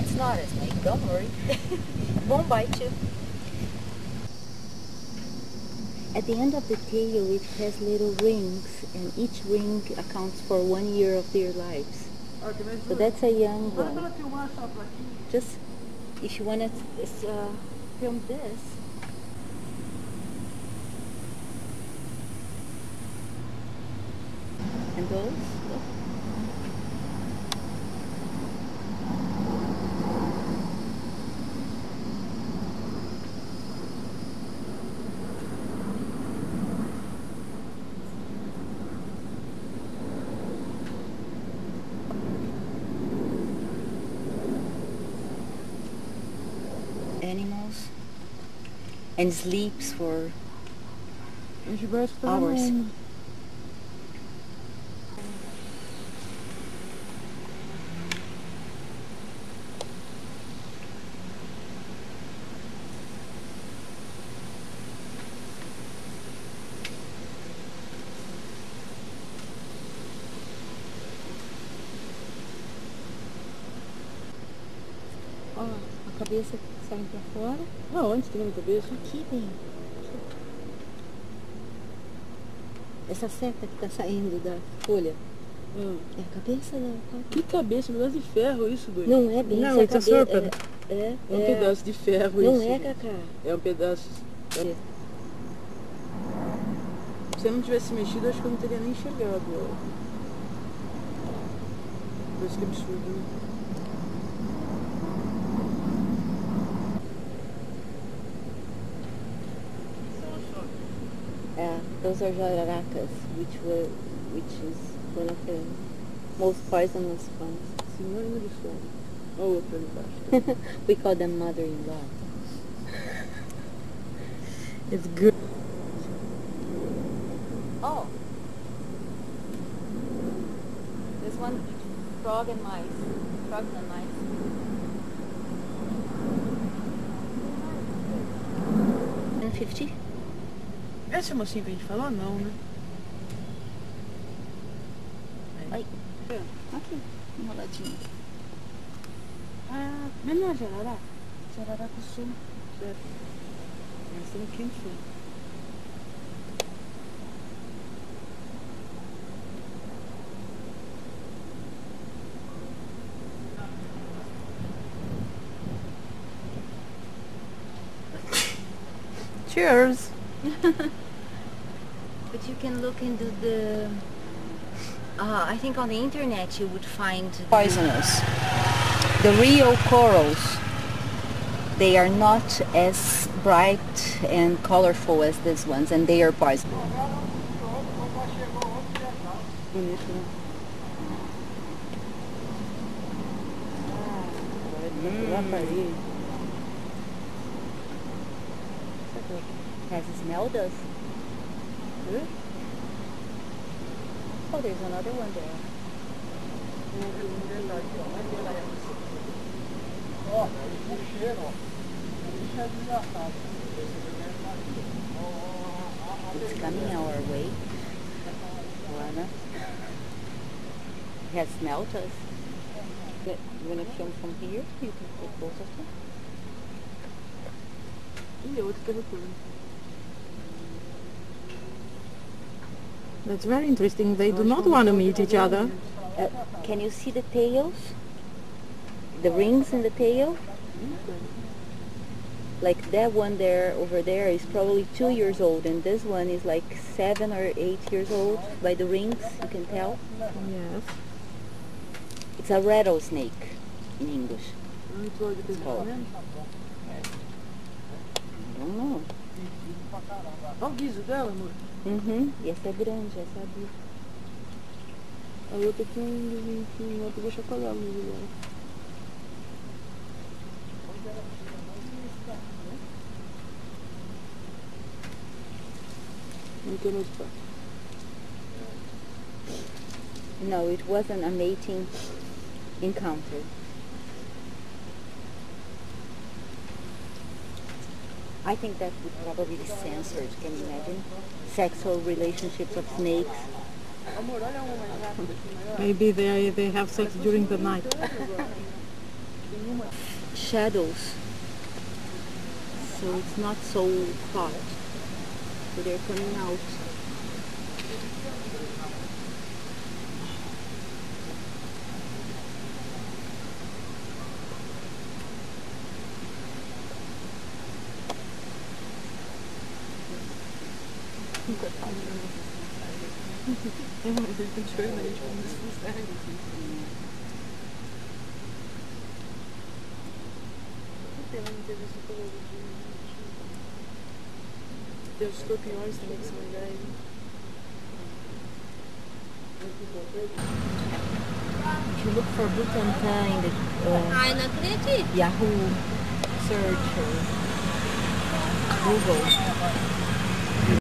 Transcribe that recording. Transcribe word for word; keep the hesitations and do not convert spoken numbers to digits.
It's not a snake, don't worry. It won't bite you. At the end of the tail it has little rings, and each ring accounts for one year of their lives. So that's a young one. Just, if you want to uh, film this. And those, look. Animals, and sleeps for hours. Ó, a cabeça saindo pra fora. Ah, onde tem a cabeça? Aqui, bem. Essa seta que tá saindo da folha. Hum. É a cabeça da... Que cabeça? Um pedaço de ferro isso, doido. Não é bem Não, essa it's a cabeça. serpent. É, é, É um é, pedaço de ferro não isso. é, Cacá. É um pedaço... É. Se eu não tivesse mexido, acho que eu não teria nem enxergado. Parece que absurdo, né? Yeah, those are jararacas, which were, which is one of the most poisonous ones. Sinônimo de sono. Olha o outro ali embaixo. We call them mother-in-law. It's good. Oh, this one, frog and mice. Frogs and mice. one fifty? Essa mocinha que a gente falou, não, né? Ai, aqui, enroladinho. Ah, mas não é jararaca? Jararaca sul. Certo. Essa é quem foi. Cheers! But you can look into the... Uh, I think on the internet you would find poisonous. The real corals, they are not as bright and colorful as these ones, and they are poisonous. Bonito, né? Mm. Has smelled us. Hã? Oh, there's another one there. It's coming our way. Luana. It has smelled us. You want to film from here? You can take both of them. Ih, é outro que eu retorno. That's very interesting. They do not want to meet each other. Uh, can you see the tails? The rings in the tail? Like that one there, over there, is probably two years old, and this one is like seven or eight years old. By the rings, you can tell. Yes. It's a rattlesnake in English. It's called. I don't know. Olha o guiso dela, amor. Uhum. E essa é grande, essa é adulta. A outra tem um, um outro deixa colar no lugar. Não tem mais espaço. No, it wasn't a mating encounter. I think that would probably be censored, can you imagine? Sexual relationships of snakes. Maybe they they have sex during the night. shadows, so it's not so hot, so they're coming out. Ja, ich bin schön, wenn ich von das Fuß eigentlich. Tem os escorpiões também que são legais. If you look for Butantan in the uh, Ai, não acredito. Yahoo search or Google,